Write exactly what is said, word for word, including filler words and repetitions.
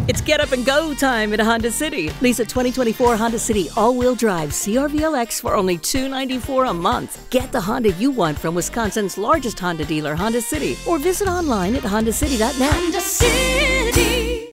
It's get up and go time at Honda City. Lease a twenty twenty-four Honda City all-wheel drive C R V L X for only two hundred ninety-four dollars a month. Get the Honda you want from Wisconsin's largest Honda dealer, Honda City, or visit online at honda city dot net. Honda City.